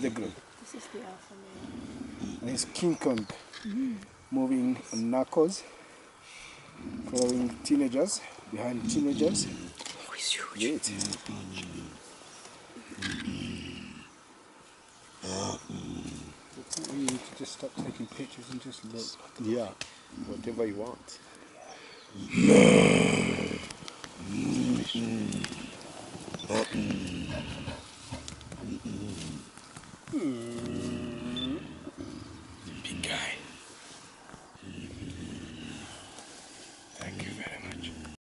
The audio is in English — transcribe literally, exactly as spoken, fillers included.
the group. This is the alpha male. And it's King Kong mm. moving on knuckles, following teenagers, behind teenagers. Oh, he's huge. Great. You need to just stop taking pictures and just look. Yeah, whatever you want. Mm.